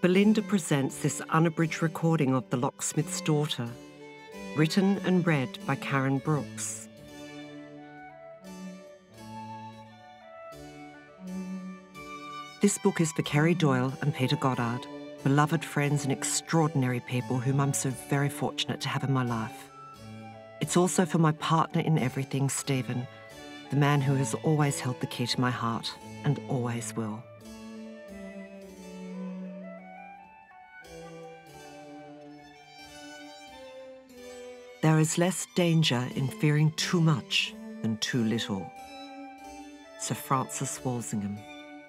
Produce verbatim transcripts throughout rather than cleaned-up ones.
Belinda presents this unabridged recording of The Locksmith's Daughter, written and read by Karen Brooks. This book is for Kerry Doyle and Peter Goddard, beloved friends and extraordinary people whom I'm so very fortunate to have in my life. It's also for my partner in everything, Stephen, the man who has always held the key to my heart and always will. There is less danger in fearing too much than too little. Sir Francis Walsingham.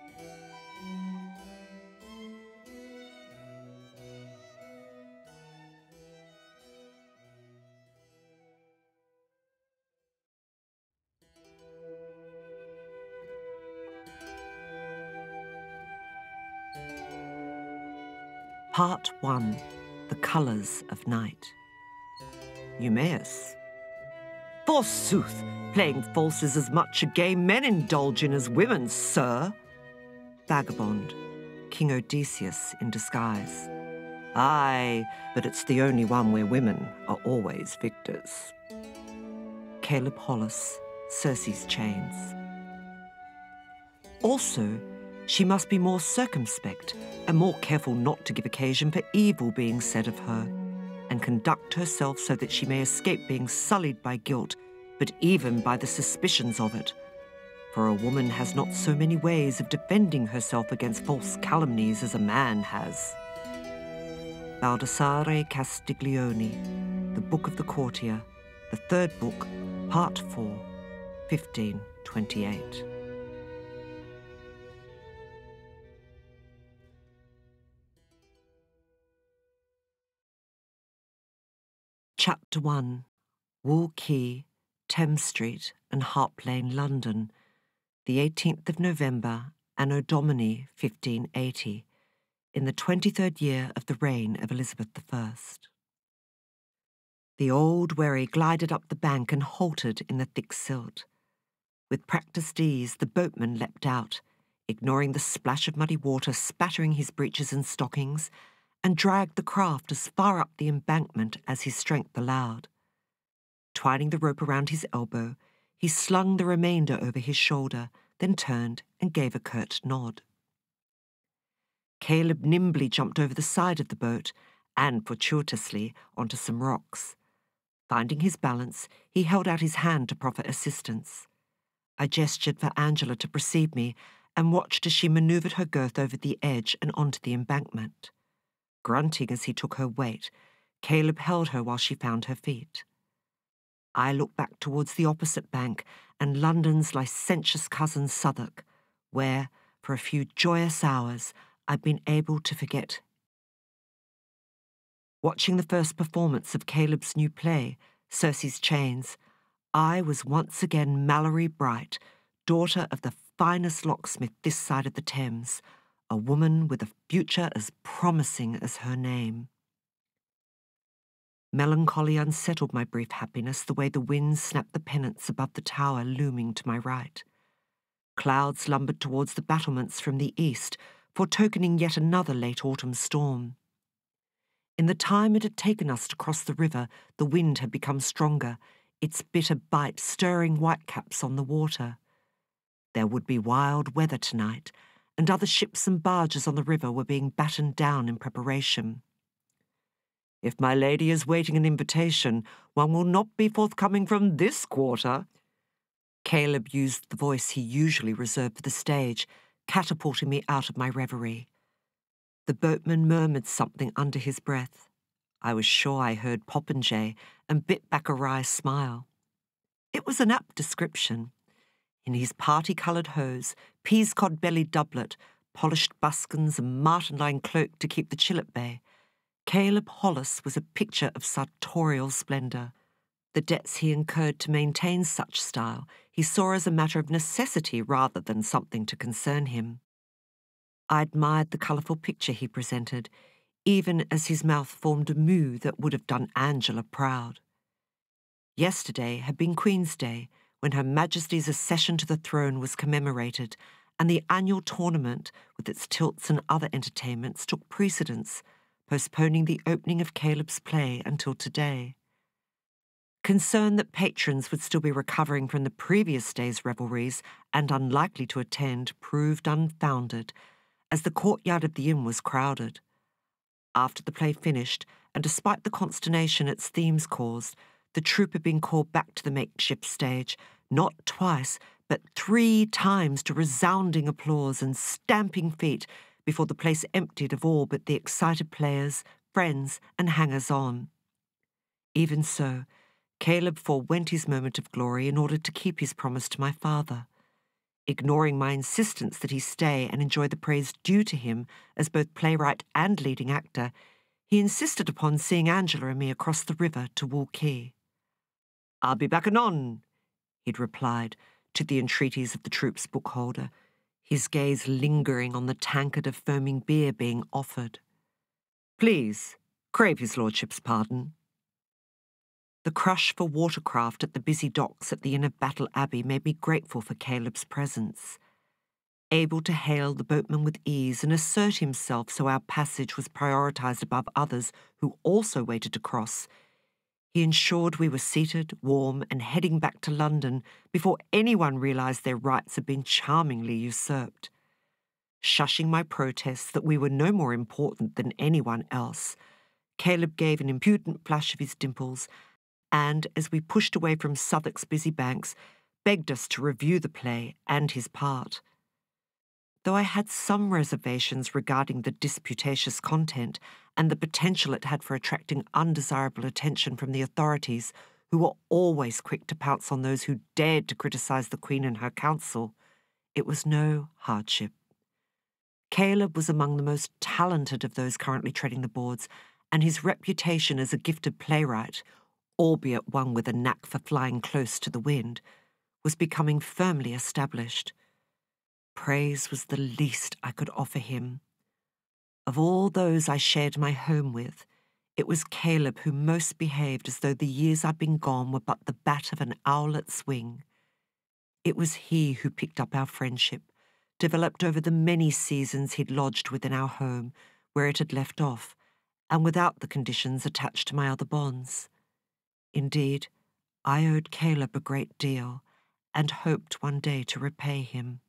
Part one. The Colours of Night. Eumaeus. Forsooth, playing false is as much a game men indulge in as women, sir. Vagabond. King Odysseus in disguise. Aye, but it's the only one where women are always victors. Caleb Hollis. Circe's Chains. Also, she must be more circumspect and more careful not to give occasion for evil being said of her, and conduct herself so that she may escape being sullied by guilt, but even by the suspicions of it. For a woman has not so many ways of defending herself against false calumnies as a man has. Baldassare Castiglione, The Book of the Courtier, the third book, Part four, fifteen twenty-eight. Chapter one. Wool Quay, Thames Street and Hart Lane, London, the eighteenth of November, Anno Domini fifteen eighty, in the twenty-third year of the reign of Elizabeth the First. The old wherry glided up the bank and halted in the thick silt. With practised ease, the boatman leapt out, ignoring the splash of muddy water spattering his breeches and stockings, and dragged the craft as far up the embankment as his strength allowed. Twining the rope around his elbow, he slung the remainder over his shoulder, then turned and gave a curt nod. Caleb nimbly jumped over the side of the boat and, fortuitously, onto some rocks. Finding his balance, he held out his hand to proffer assistance. I gestured for Angela to precede me and watched as she manoeuvred her girth over the edge and onto the embankment. Grunting as he took her weight, Caleb held her while she found her feet. I looked back towards the opposite bank and London's licentious cousin Southwark, where, for a few joyous hours, I'd been able to forget. Watching the first performance of Caleb's new play, Circe's Chains, I was once again Mallory Bright, daughter of the finest locksmith this side of the Thames, a woman with a future as promising as her name. Melancholy unsettled my brief happiness the way the wind snapped the pennants above the tower looming to my right. Clouds lumbered towards the battlements from the east, foretokening yet another late autumn storm. In the time it had taken us to cross the river, the wind had become stronger, its bitter bite stirring whitecaps on the water. There would be wild weather tonight, and other ships and barges on the river were being battened down in preparation. If my lady is waiting an invitation, one will not be forthcoming from this quarter. Caleb used the voice he usually reserved for the stage, catapulting me out of my reverie. The boatman murmured something under his breath. I was sure I heard popinjay and bit back a wry smile. It was an apt description. In his party-coloured hose, peas-cod-bellied doublet, polished buskins and martenline cloak to keep the chill at bay, Caleb Hollis was a picture of sartorial splendour. The debts he incurred to maintain such style he saw as a matter of necessity rather than something to concern him. I admired the colourful picture he presented, even as his mouth formed a moue that would have done Angela proud. Yesterday had been Queen's Day, when Her Majesty's accession to the throne was commemorated, and the annual tournament, with its tilts and other entertainments, took precedence, postponing the opening of Caleb's play until today. Concern that patrons would still be recovering from the previous day's revelries and unlikely to attend proved unfounded, as the courtyard of the inn was crowded. After the play finished, and despite the consternation its themes caused, the troupe had been called back to the makeshift stage, not twice, but three times, to resounding applause and stamping feet before the place emptied of all but the excited players, friends, and hangers-on. Even so, Caleb forewent his moment of glory in order to keep his promise to my father. Ignoring my insistence that he stay and enjoy the praise due to him as both playwright and leading actor, he insisted upon seeing Angela and me across the river to Wool Quay. "I'll be back anon," he'd replied to the entreaties of the troupe's bookholder, his gaze lingering on the tankard of foaming beer being offered. "Please, crave his lordship's pardon." The crush for watercraft at the busy docks at the Inn of Battle Abbey made me grateful for Caleb's presence. Able to hail the boatman with ease and assert himself so our passage was prioritised above others who also waited to cross, he ensured we were seated, warm, and heading back to London before anyone realised their rights had been charmingly usurped. Shushing my protests that we were no more important than anyone else, Caleb gave an impudent flash of his dimples and, as we pushed away from Southwark's busy banks, begged us to review the play and his part. Though I had some reservations regarding the disputatious content and the potential it had for attracting undesirable attention from the authorities, who were always quick to pounce on those who dared to criticise the Queen and her council, it was no hardship. Caleb was among the most talented of those currently treading the boards, and his reputation as a gifted playwright, albeit one with a knack for flying close to the wind, was becoming firmly established. Praise was the least I could offer him. Of all those I shared my home with, it was Caleb who most behaved as though the years I'd been gone were but the bat of an owlet's wing. It was he who picked up our friendship, developed over the many seasons he'd lodged within our home, where it had left off, and without the conditions attached to my other bonds. Indeed, I owed Caleb a great deal, and hoped one day to repay him.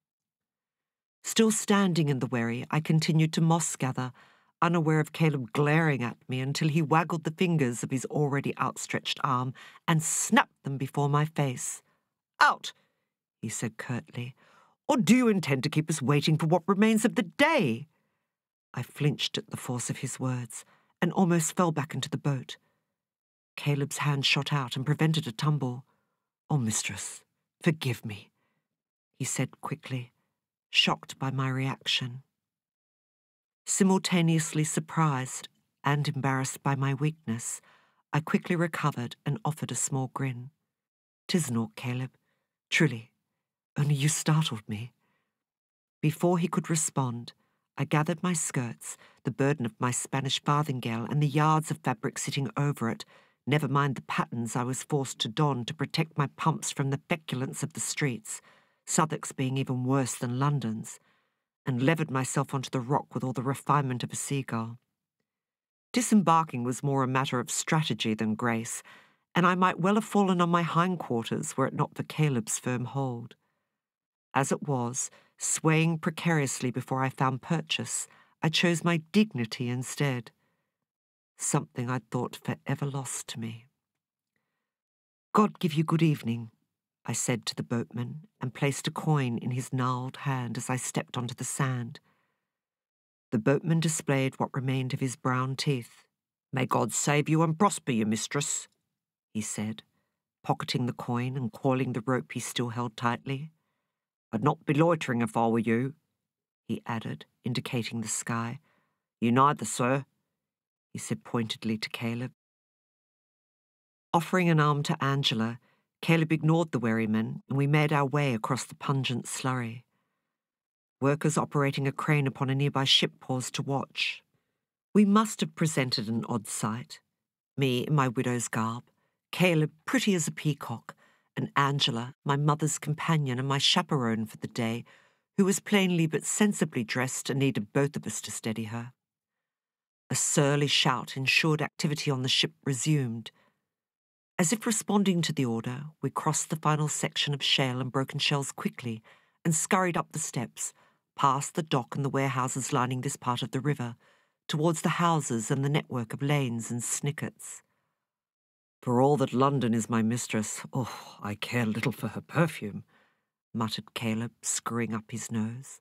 Still standing in the wherry, I continued to moss gather, unaware of Caleb glaring at me until he waggled the fingers of his already outstretched arm and snapped them before my face. "Out," he said curtly, "or do you intend to keep us waiting for what remains of the day?" I flinched at the force of his words and almost fell back into the boat. Caleb's hand shot out and prevented a tumble. "Oh, mistress, forgive me," he said quickly, shocked by my reaction. Simultaneously surprised and embarrassed by my weakness, I quickly recovered and offered a small grin. "'Tis naught, Caleb. Truly, only you startled me." Before he could respond, I gathered my skirts, the burden of my Spanish farthingale and the yards of fabric sitting over it, never mind the patterns I was forced to don to protect my pumps from the feculence of the streets, Southwark's being even worse than London's, and levered myself onto the rock with all the refinement of a seagull. Disembarking was more a matter of strategy than grace, and I might well have fallen on my hindquarters were it not for Caleb's firm hold. As it was, swaying precariously before I found purchase, I chose my dignity instead, something I'd thought forever lost to me. "God give you good evening," I said to the boatman, and placed a coin in his gnarled hand as I stepped onto the sand. The boatman displayed what remained of his brown teeth. "May God save you and prosper you, mistress," he said, pocketing the coin and coiling the rope he still held tightly. "I'd not be loitering if I were you," he added, indicating the sky. "You neither, sir," he said pointedly to Caleb. Offering an arm to Angela, Caleb ignored the wherryman, and we made our way across the pungent slurry. Workers operating a crane upon a nearby ship paused to watch. We must have presented an odd sight. Me in my widow's garb, Caleb pretty as a peacock, and Angela, my mother's companion and my chaperone for the day, who was plainly but sensibly dressed and needed both of us to steady her. A surly shout ensured activity on the ship resumed. As if responding to the order, we crossed the final section of shale and broken shells quickly and scurried up the steps, past the dock and the warehouses lining this part of the river, towards the houses and the network of lanes and snickets. For all that London is my mistress, oh, I care little for her perfume, muttered Caleb, screwing up his nose.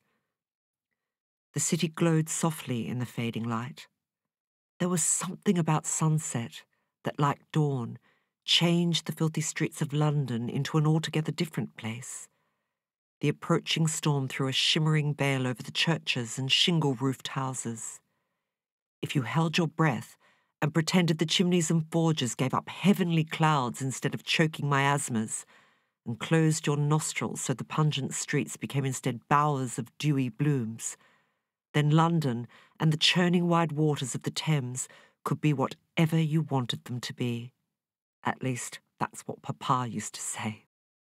The city glowed softly in the fading light. There was something about sunset that, like dawn, changed the filthy streets of London into an altogether different place. The approaching storm threw a shimmering veil over the churches and shingle-roofed houses. If you held your breath and pretended the chimneys and forges gave up heavenly clouds instead of choking miasmas, and closed your nostrils so the pungent streets became instead bowers of dewy blooms, then London and the churning wide waters of the Thames could be whatever you wanted them to be. At least, that's what Papa used to say.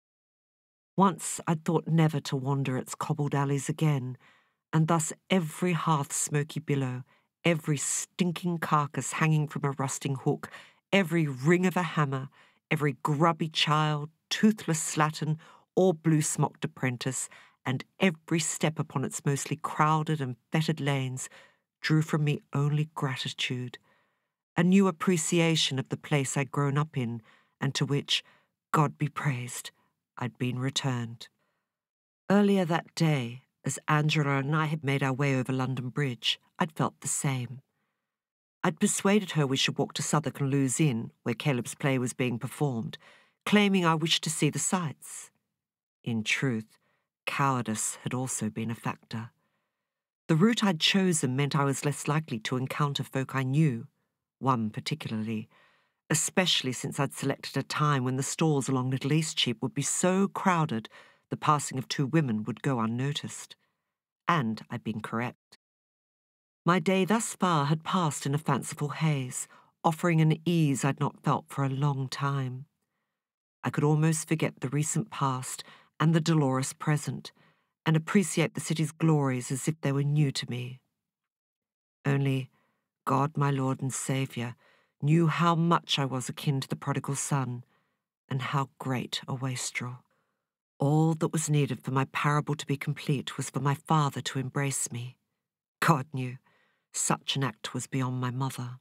Once I'd thought never to wander its cobbled alleys again, and thus every hearth's smoky billow, every stinking carcass hanging from a rusting hook, every ring of a hammer, every grubby child, toothless slattern, or blue-smocked apprentice, and every step upon its mostly crowded and fettered lanes drew from me only gratitude, a new appreciation of the place I'd grown up in, and to which, God be praised, I'd been returned. Earlier that day, as Angela and I had made our way over London Bridge, I'd felt the same. I'd persuaded her we should walk to Southwark and Lewes Inn, where Caleb's play was being performed, claiming I wished to see the sights. In truth, cowardice had also been a factor. The route I'd chosen meant I was less likely to encounter folk I knew, one particularly, especially since I'd selected a time when the stalls along Little Eastcheap would be so crowded the passing of two women would go unnoticed. And I'd been correct. My day thus far had passed in a fanciful haze, offering an ease I'd not felt for a long time. I could almost forget the recent past and the dolorous present, and appreciate the city's glories as if they were new to me. Only God, my Lord and Saviour, knew how much I was akin to the prodigal son, and how great a wastrel. All that was needed for my parable to be complete was for my father to embrace me. God knew, such an act was beyond my mother.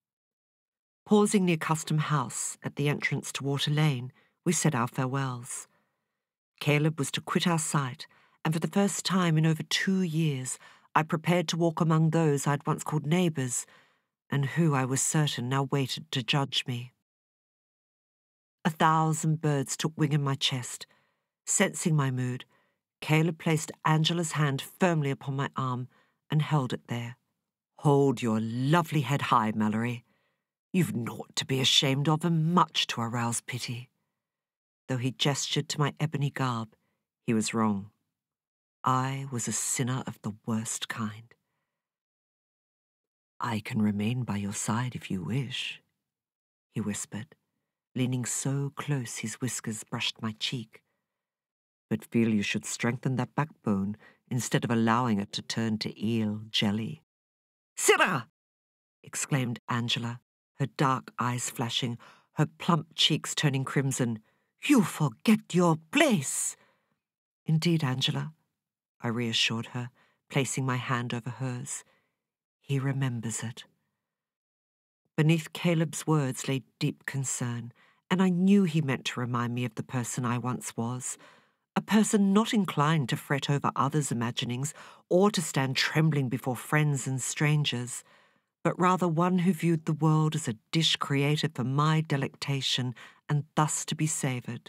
Pausing near Custom House, at the entrance to Water Lane, we said our farewells. Caleb was to quit our sight, and for the first time in over two years, I prepared to walk among those I'd once called neighbours, and who, I was certain, now waited to judge me. A thousand birds took wing in my chest. Sensing my mood, Caleb placed Angela's hand firmly upon my arm and held it there. Hold your lovely head high, Mallory. You've naught to be ashamed of and much to arouse pity. Though he gestured to my ebony garb, he was wrong. I was a sinner of the worst kind. I can remain by your side if you wish, he whispered, leaning so close his whiskers brushed my cheek. But feel you should strengthen that backbone instead of allowing it to turn to eel jelly. Sirrah! Exclaimed Angela, her dark eyes flashing, her plump cheeks turning crimson. You forget your place. Indeed, Angela, I reassured her, placing my hand over hers. He remembers it. Beneath Caleb's words lay deep concern, and I knew he meant to remind me of the person I once was, a person not inclined to fret over others' imaginings or to stand trembling before friends and strangers, but rather one who viewed the world as a dish created for my delectation and thus to be savoured.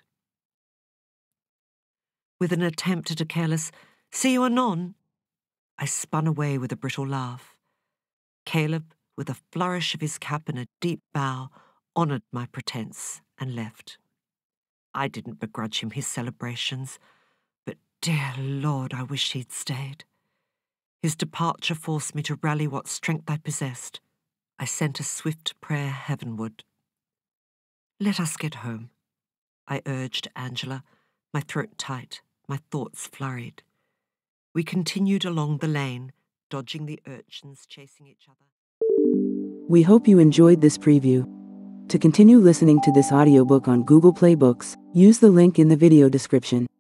With an attempt at a careless, "See you anon," I spun away with a brittle laugh. Caleb, with a flourish of his cap and a deep bow, honoured my pretence and left. I didn't begrudge him his celebrations, but dear Lord, I wish he'd stayed. His departure forced me to rally what strength I possessed. I sent a swift prayer heavenward. Let us get home, I urged Angela, my throat tight, my thoughts flurried. We continued along the lane, dodging the urchins chasing each other. We hope you enjoyed this preview. To continue listening to this audiobook on Google Play Books, use the link in the video description.